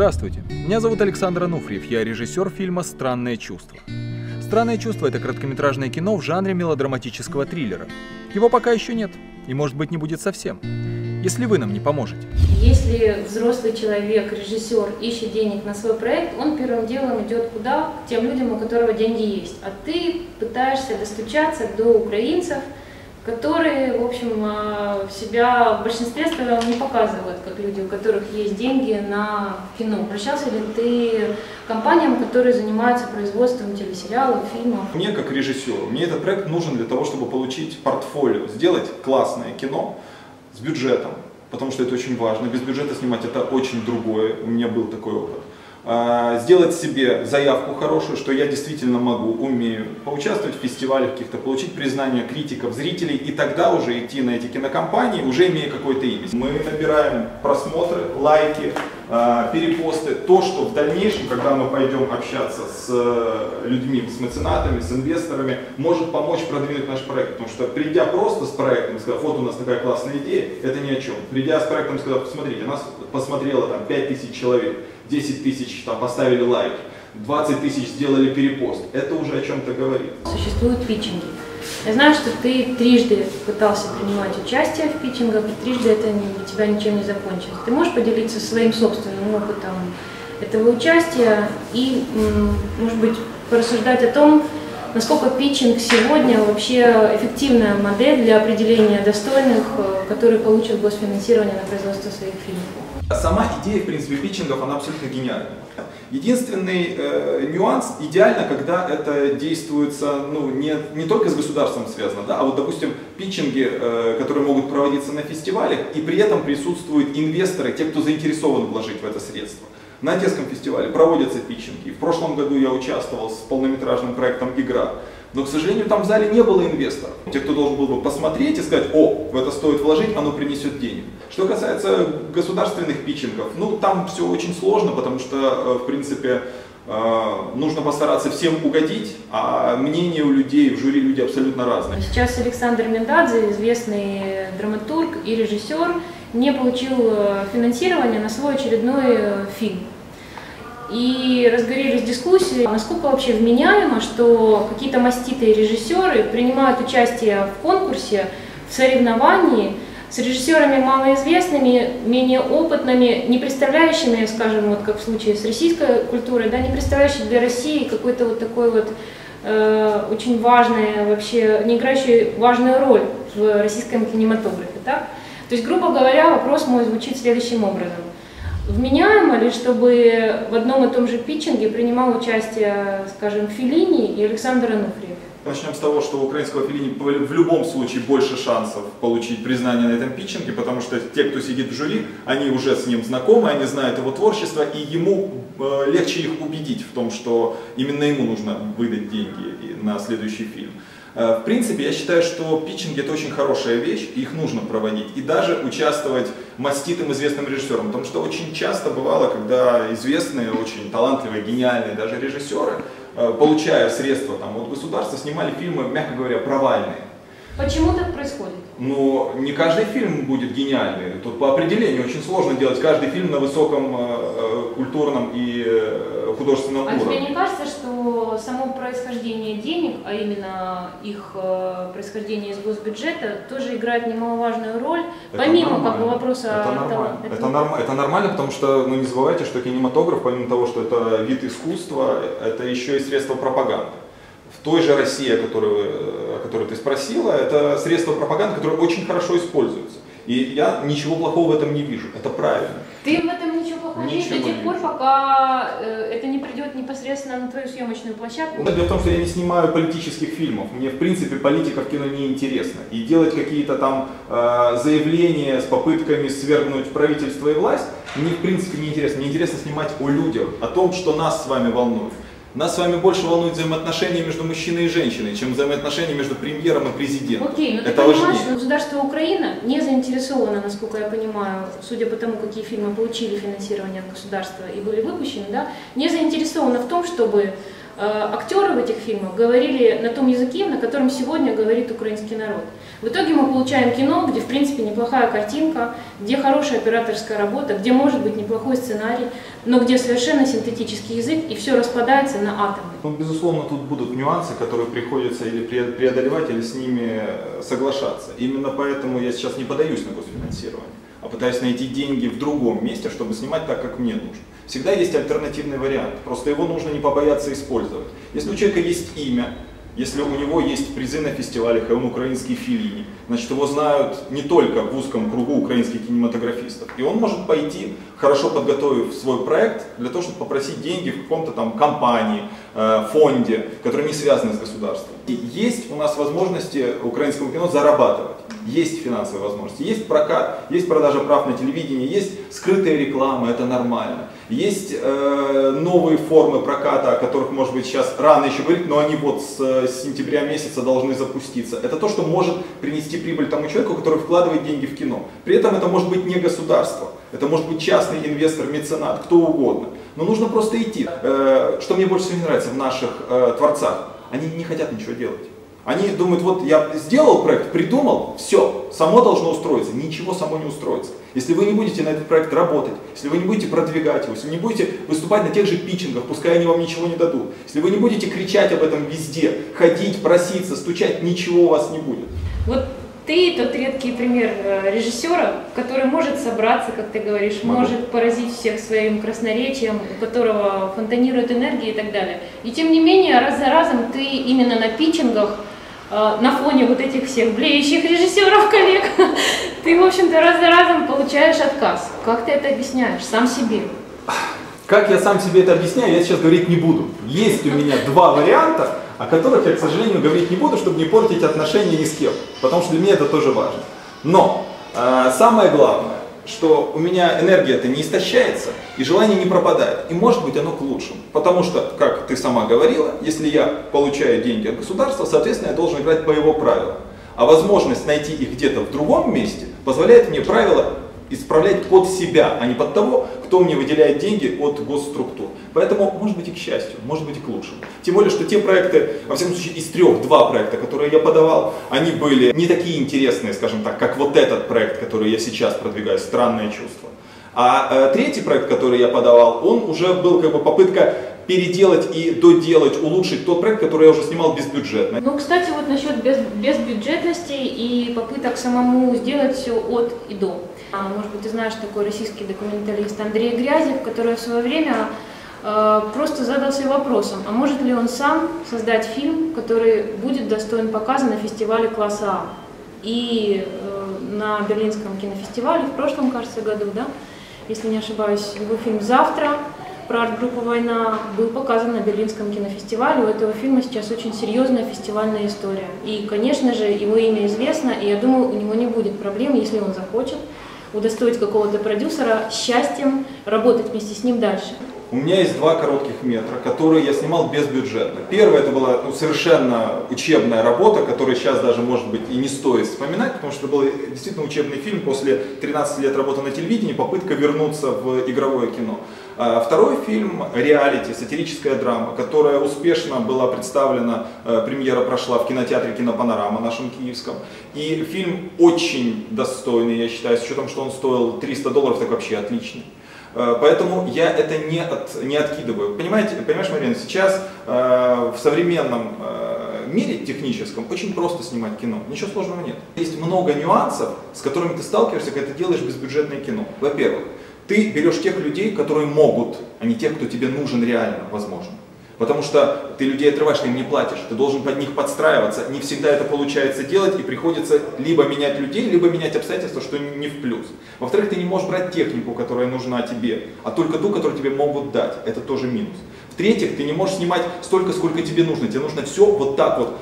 Здравствуйте, меня зовут Александр Ануфриев, я режиссер фильма «Странное чувство». «Странное чувство» — это короткометражное кино в жанре мелодраматического триллера. Его пока еще нет, и, может быть, не будет совсем, если вы нам не поможете. Если взрослый человек, режиссер, ищет денег на свой проект, он первым делом идет куда? К тем людям, у которых деньги есть. А ты пытаешься достучаться до украинцев, которые, в общем, себя в большинстве своем не показывают, как люди, у которых есть деньги на кино. Обращался ли ты к компаниям, которые занимаются производством телесериалов, фильмов? Мне, как режиссеру, мне этот проект нужен для того, чтобы получить портфолио, сделать классное кино с бюджетом, потому что это очень важно. Без бюджета снимать это очень другое, у меня был такой опыт. Сделать себе заявку хорошую, что я действительно могу, умею поучаствовать в фестивалях каких-то, получить признание критиков, зрителей, и тогда уже идти на эти кинокомпании, уже имея какое-то имя. Мы набираем просмотры, лайки, перепосты, то, что в дальнейшем, когда мы пойдем общаться с людьми, с меценатами, с инвесторами, может помочь продвинуть наш проект. Потому что придя просто с проектом, сказав, вот у нас такая классная идея, это ни о чем. Придя с проектом, сказав, посмотрите, нас посмотрело там 5000 человек, 10 тысяч там поставили лайк, 20 тысяч сделали перепост. Это уже о чем-то говорит. Существуют питчинги. Я знаю, что ты трижды пытался принимать участие в питчингах, и трижды это для тебя ничем не закончилось. Ты можешь поделиться своим собственным опытом этого участия и, может быть, порассуждать о том, насколько питчинг сегодня вообще эффективная модель для определения достойных, которые получат госфинансирование на производство своих фильмов? Сама идея, в принципе, питчингов, она абсолютно гениальна. Единственный нюанс, идеально, когда это действуется, не только с государством связано, да, а вот, допустим, питчинги, которые могут проводиться на фестивалях, и при этом присутствуют инвесторы, те, кто заинтересован вложить в это средство. На Одесском фестивале проводятся питчинги. В прошлом году я участвовал с полнометражным проектом «Игра». Но, к сожалению, там в зале не было инвесторов. Те, кто должен был бы посмотреть и сказать, о, в это стоит вложить, оно принесет денег. Что касается государственных питчингов, там все очень сложно, потому что, в принципе, нужно постараться всем угодить, а мнение у людей, в жюри люди абсолютно разные. Сейчас Александр Мендадзе, известный драматург и режиссер, не получил финансирования на свой очередной фильм. И разгорелись дискуссии, насколько вообще вменяемо, что какие-то маститые режиссеры принимают участие в конкурсе, в соревновании с режиссерами малоизвестными, менее опытными, не представляющими, скажем, вот как в случае с российской культурой, да, не представляющими для России какой-то вот такой вот очень важный, вообще не играющий важную роль в российском кинематографе. Так? То есть, грубо говоря, вопрос мой звучит следующим образом. Вменяемо ли, чтобы в одном и том же питчинге принимал участие, скажем, Феллини и Александр Ануфриев? Начнем с того, что у украинского Феллини в любом случае больше шансов получить признание на этом питчинге, потому что те, кто сидит в жюри, они уже с ним знакомы, они знают его творчество, и ему легче их убедить в том, что именно ему нужно выдать деньги на следующий фильм. В принципе, я считаю, что питчинги — это очень хорошая вещь, их нужно проводить. И даже участвовать маститым известным режиссером. Потому что очень часто бывало, когда известные, очень талантливые, гениальные даже режиссеры, получая средства от государства, снимали фильмы, мягко говоря, провальные. Почему так происходит? Но не каждый фильм будет гениальный. Тут по определению очень сложно делать каждый фильм на высоком культурном и художественном уровне. А тебе не кажется, что само происхождение денег, а именно их происхождение из госбюджета, тоже играет немаловажную роль, это помимо нормально. Вопроса Это нормально, потому что, не забывайте, что кинематограф, помимо того, что это вид искусства, это еще и средство пропаганды. В той же России, о которой ты спросила, это средство пропаганды, которое очень хорошо используется. И я ничего плохого в этом не вижу. Это правильно. Ты в этом ничего плохого не видишь до тех пор, пока это не придет непосредственно на твою съемочную площадку? Дело в том, что я не снимаю политических фильмов. Мне, в принципе, политика в кино не интересна. И делать какие-то там заявления с попытками свергнуть правительство и власть, мне, в принципе, не интересно. Мне интересно снимать о людях, о том, что нас с вами волнует. Нас с вами больше волнуют взаимоотношения между мужчиной и женщиной, чем взаимоотношения между премьером и президентом. Окей, но ты понимаешь, что государство Украина не заинтересовано, насколько я понимаю, судя по тому, какие фильмы получили финансирование от государства и были выпущены, да, не заинтересовано в том, чтобы актеры в этих фильмах говорили на том языке, на котором сегодня говорит украинский народ. В итоге мы получаем кино, где в принципе неплохая картинка, где хорошая операторская работа, где может быть неплохой сценарий, но где совершенно синтетический язык и все распадается на атомы. Ну, безусловно, тут будут нюансы, которые приходится или преодолевать, или с ними соглашаться. Именно поэтому я сейчас не подаюсь на госфинансирование, а пытаюсь найти деньги в другом месте, чтобы снимать так, как мне нужно. Всегда есть альтернативный вариант, просто его нужно не побояться использовать. Если у человека есть имя, если у него есть призы на фестивалях, и он украинский Феллини, значит, его знают не только в узком кругу украинских кинематографистов. И он может пойти, хорошо подготовив свой проект, для того, чтобы попросить деньги в каком-то там компании, фонде, который не связан с государством. И есть у нас возможности украинскому кино зарабатывать. Есть финансовые возможности, есть прокат, есть продажа прав на телевидении, есть скрытая реклама, это нормально. Есть новые формы проката, о которых, может быть, сейчас рано еще говорить, но они вот с сентября месяца должны запуститься. Это то, что может принести прибыль тому человеку, который вкладывает деньги в кино. При этом это может быть не государство, это может быть частный инвестор, меценат, кто угодно. Но нужно просто идти. Что мне больше всего не нравится в наших творцах, они не хотят ничего делать. Они думают, вот я сделал проект, придумал, все, само должно устроиться. Ничего само не устроится. Если вы не будете на этот проект работать, если вы не будете продвигать его, если вы не будете выступать на тех же питчингах, пускай они вам ничего не дадут, если вы не будете кричать об этом везде, ходить, проситься, стучать, ничего у вас не будет. Вот ты тот редкий пример режиссера, который может собраться, как ты говоришь, может поразить всех своим красноречием, у которого фонтанирует энергия и так далее. И тем не менее, раз за разом ты именно на питчингах, на фоне вот этих всех блеющих режиссеров, коллег, ты, в общем-то, раз за разом получаешь отказ. Как ты это объясняешь сам себе? Как я сам себе это объясняю, я сейчас говорить не буду. Есть у меня два варианта, о которых я, к сожалению, говорить не буду, чтобы не портить отношения ни с кем. Потому что для меня это тоже важно. Но самое главное, что у меня энергия-то не истощается, и желание не пропадает. И может быть оно к лучшему. Потому что, как ты сама говорила, если я получаю деньги от государства, соответственно, я должен играть по его правилам. А возможность найти их где-то в другом месте позволяет мне правила исправлять под себя, а не под того, кто мне выделяет деньги от госструктур. Поэтому, может быть, и к счастью, может быть, и к лучшему. Тем более, что те проекты, во всяком случае, из два проекта, которые я подавал, они были не такие интересные, скажем так, как вот этот проект, который я сейчас продвигаю, «Странное чувство». А третий проект, который я подавал, он уже был как бы попытка переделать и доделать, улучшить тот проект, который я уже снимал безбюджетно. Ну, кстати, вот насчет безбюджетности и попыток самому сделать все от и до. Может быть, ты знаешь такой российский документалист Андрей Грязев, который в свое время просто задался вопросом, а может ли он сам создать фильм, который будет достоин показа на фестивале класса А. И на Берлинском кинофестивале в прошлом, кажется, году, да, если не ошибаюсь, его фильм «Завтра» про арт-группу «Война» был показан на Берлинском кинофестивале. У этого фильма сейчас очень серьезная фестивальная история. И, конечно же, его имя известно, и я думаю, у него не будет проблем, если он захочет удостоить какого-то продюсера счастьем работать вместе с ним дальше. У меня есть 2 коротких метра, которые я снимал безбюджетно. Первое, это была совершенно учебная работа, которую сейчас даже, может быть, и не стоит вспоминать, потому что это был действительно учебный фильм после 13 лет работы на телевидении, попытка вернуться в игровое кино. Второй фильм «Реалити», сатирическая драма, которая успешно была представлена, премьера прошла в кинотеатре «Кинопанорама» нашем киевском. И фильм очень достойный, я считаю, с учетом, что он стоил $300, так вообще отличный. Поэтому я это не откидываю. Понимаешь, Марина, сейчас в современном мире техническом очень просто снимать кино. Ничего сложного нет. Есть много нюансов, с которыми ты сталкиваешься, когда ты делаешь безбюджетное кино. Во-первых, ты берешь тех людей, которые могут, а не тех, кто тебе нужен реально, возможно. Потому что ты людей отрываешь, ты им не платишь, ты должен под них подстраиваться. Не всегда это получается делать, и приходится либо менять людей, либо менять обстоятельства, что не в плюс. Во-вторых, ты не можешь брать технику, которая нужна тебе, а только ту, которую тебе могут дать. Это тоже минус. В-третьих, ты не можешь снимать столько, сколько тебе нужно. Тебе нужно все вот так вот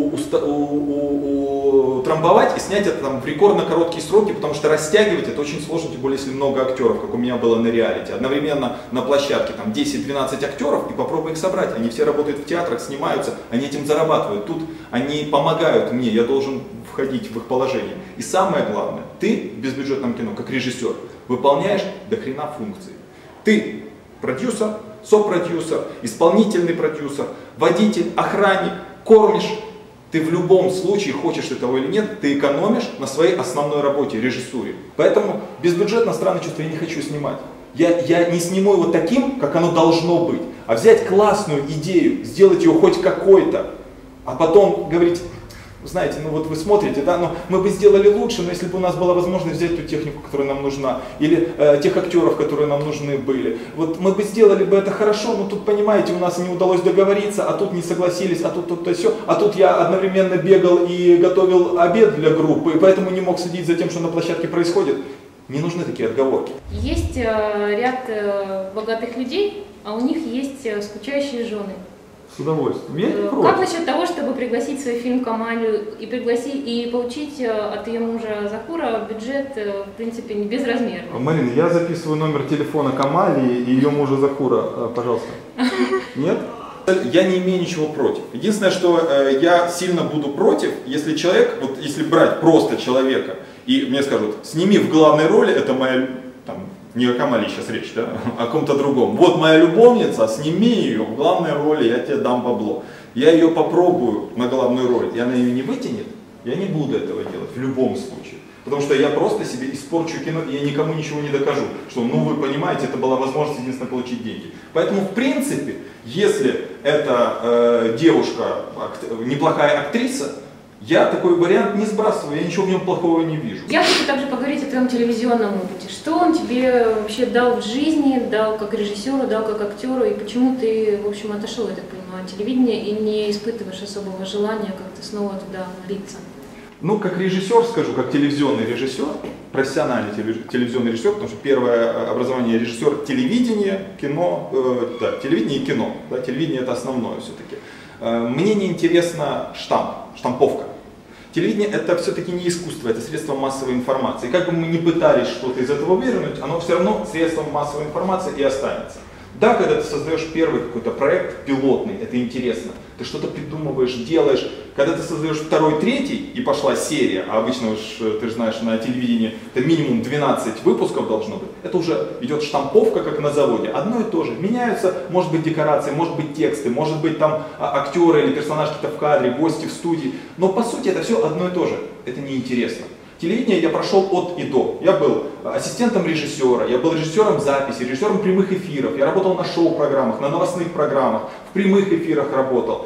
утрамбовать и снять это там в рекордно короткие сроки, потому что растягивать это очень сложно, тем более если много актеров, как у меня было на реалити. Одновременно на площадке там 10-12 актеров и попробуй их собрать. Они все работают в театрах, снимаются, они этим зарабатывают. Тут они помогают мне, я должен входить в их положение. И самое главное, ты в безбюджетном кино, как режиссер, выполняешь до хрена функций. Ты продюсер, сопродюсер, исполнительный продюсер, водитель, охранник, кормишь, Ты в любом случае, хочешь ты того или нет, ты экономишь на своей основной работе, режиссуре. Поэтому безбюджетно «Странное чувство» я не хочу снимать. Я не сниму его таким, как оно должно быть, а взять классную идею, сделать ее хоть какой-то, а потом говорить, знаете, ну вот вы смотрите, да, но мы бы сделали лучше, но если бы у нас была возможность взять ту технику, которая нам нужна, или тех актеров, которые нам нужны были, вот мы бы сделали бы это хорошо, но тут, понимаете, у нас не удалось договориться, а тут не согласились, а тут то-то все, а тут я одновременно бегал и готовил обед для группы, и поэтому не мог следить за тем, что на площадке происходит. Не нужны такие отговорки. Есть ряд богатых людей, а у них есть скучающие жены. С удовольствием. Я не против. Как насчет того, чтобы пригласить в свой фильм Камалию и получить от ее мужа Захура бюджет, в принципе, не безразмерный? Марина, я записываю номер телефона Камалии и ее мужа Захура, пожалуйста. Нет? Я не имею ничего против. Единственное, что я сильно буду против, если человек, вот если брать просто человека, и мне скажут, сними в главной роли, это моя, там, не о Камале сейчас речь, да, о ком-то другом. Вот моя любовница, сними ее в главной роли, я тебе дам бабло. Я ее попробую на главную роль, и она ее не вытянет, я не буду этого делать в любом случае. Потому что я просто себе испорчу кино, и я никому ничего не докажу. Что, ну вы понимаете, это была возможность единственно получить деньги. Поэтому, в принципе, если эта девушка неплохая актриса, я такой вариант не сбрасываю, я ничего в нем плохого не вижу. Я хочу также поговорить о твоем телевизионном опыте. Что он тебе вообще дал в жизни, дал как режиссеру, дал как актеру, и почему ты, в общем, отошел, я так понимаю, от телевидения и не испытываешь особого желания как-то снова туда влиться? Ну, как режиссер скажу, как телевизионный режиссер, профессиональный телевизионный режиссер, потому что первое образование режиссер телевидения, кино, да, телевидение и кино, да, телевидение это основное все-таки. Мне не интересна штамповка. Телевидение это все-таки не искусство, это средство массовой информации. И как бы мы ни пытались что-то из этого вывернуть, оно все равно средством массовой информации и останется. Да, когда ты создаешь первый какой-то проект пилотный, это интересно. Ты что-то придумываешь, делаешь. Когда ты создаешь второй, третий, и пошла серия, а обычно уж, ты же знаешь, на телевидении это минимум 12 выпусков должно быть, это уже идет штамповка, как на заводе. Одно и то же. Меняются, может быть, декорации, может быть, тексты, может быть, там актеры или персонажи-то в кадре, гости в студии. Но по сути это все одно и то же. Это неинтересно. Телевидение я прошел от и до. Я был ассистентом режиссера, я был режиссером записи, режиссером прямых эфиров. Я работал на шоу-программах, на новостных программах, в прямых эфирах работал.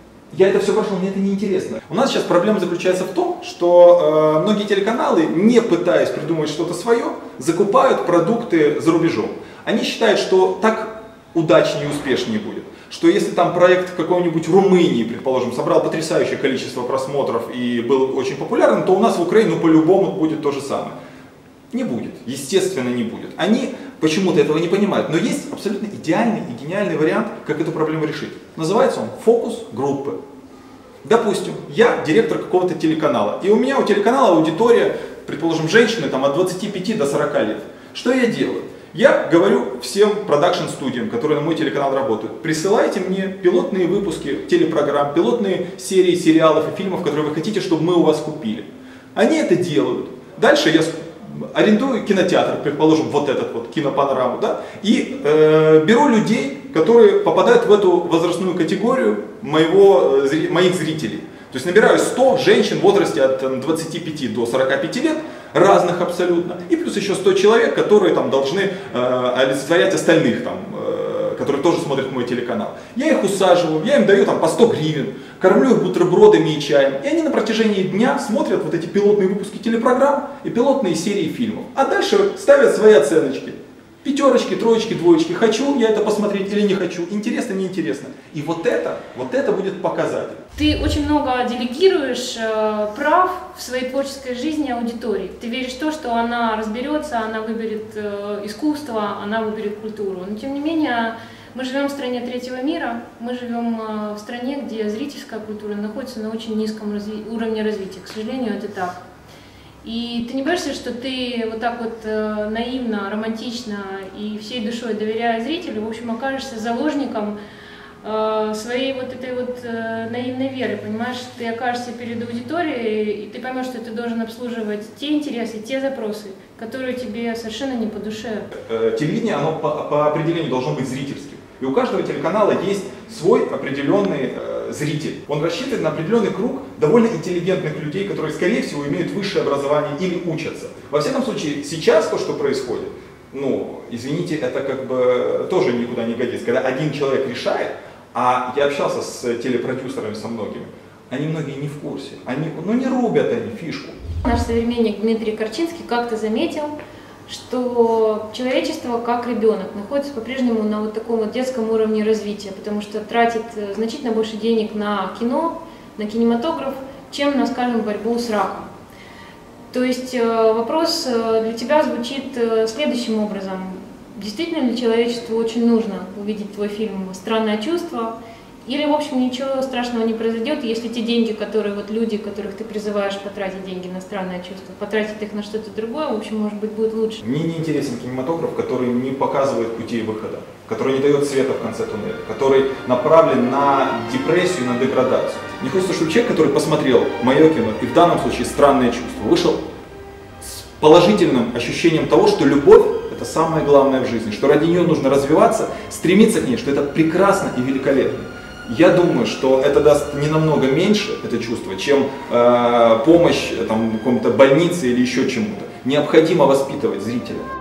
Я это все прошел, мне это не интересно. У нас сейчас проблема заключается в том, что многие телеканалы, не пытаясь придумать что-то свое, закупают продукты за рубежом. Они считают, что так удачнее и успешнее будет. Что если там проект в какой-нибудь Румынии, предположим, собрал потрясающее количество просмотров и был очень популярен, то у нас в Украине по-любому будет то же самое. Не будет, естественно не будет. Они почему-то этого не понимают, но есть абсолютно идеальный и гениальный вариант, как эту проблему решить. Называется он фокус группы. Допустим, я директор какого-то телеканала, и у меня у телеканала аудитория, предположим, женщины там, от 25 до 40 лет. Что я делаю? Я говорю всем продакшн-студиям, которые на мой телеканал работают, присылайте мне пилотные выпуски телепрограмм, пилотные серии сериалов и фильмов, которые вы хотите, чтобы мы у вас купили. Они это делают. Дальше я арендую кинотеатр, предположим, вот этот вот, кинопанораму, да, и беру людей, которые попадают в эту возрастную категорию моих зрителей. То есть набираю 100 женщин в возрасте от 25 до 45 лет, разных абсолютно, и плюс еще 100 человек, которые там должны олицетворять остальных, там, которые тоже смотрят мой телеканал. Я их усаживаю, я им даю там по 100 гривен, кормлю их бутербродами и чаем, и они на протяжении дня смотрят вот эти пилотные выпуски телепрограмм и пилотные серии фильмов. А дальше ставят свои оценочки. Пятерочки, троечки, двоечки. Хочу я это посмотреть или не хочу. Интересно, неинтересно. И вот это будет показатель. Ты очень много делегируешь прав в своей творческой жизни аудитории. Ты веришь в то, что она разберется, она выберет искусство, она выберет культуру. Но тем не менее, мы живем в стране третьего мира, мы живем в стране, где зрительская культура находится на очень низком уровне развития. К сожалению, это так. И ты не боишься, что ты вот так вот наивно, романтично и всей душой доверяя зрителю, в общем, окажешься заложником своей вот этой вот наивной веры, понимаешь? Ты окажешься перед аудиторией, и ты поймешь, что ты должен обслуживать те интересы, те запросы, которые тебе совершенно не по душе. Телевидение, оно по определению должно быть зрительским. И у каждого телеканала есть свой определенный зритель. Он рассчитан на определенный круг довольно интеллигентных людей, которые, скорее всего, имеют высшее образование или учатся. Во всяком случае, сейчас то, что происходит, ну, извините, это как бы тоже никуда не годится. Когда один человек решает, а я общался с телепродюсерами, со многими, они многие не в курсе. Они, ну, не рубят они фишку. Наш современник Дмитрий Корчинский как-то заметил, что человечество, как ребенок, находится по-прежнему на вот таком вот детском уровне развития, потому что тратит значительно больше денег на кино, на кинематограф, чем на, скажем, борьбу с раком. То есть вопрос для тебя звучит следующим образом. Действительно ли человечеству очень нужно увидеть твой фильм «Странное чувство»? Или, в общем, ничего страшного не произойдет, если те деньги, которые вот люди, которых ты призываешь потратить деньги на странное чувство, потратить их на что-то другое, в общем, может быть, будет лучше. Мне не интересен кинематограф, который не показывает путей выхода, который не дает света в конце туннеля, который направлен на депрессию, на деградацию. Мне хочется, чтобы человек, который посмотрел мое кино, и в данном случае «Странное чувство», вышел с положительным ощущением того, что любовь – это самое главное в жизни, что ради нее нужно развиваться, стремиться к ней, что это прекрасно и великолепно. Я думаю, что это даст не намного меньше, это чувство, чем помощь там, какому-то больнице или еще чему-то. Необходимо воспитывать зрителя.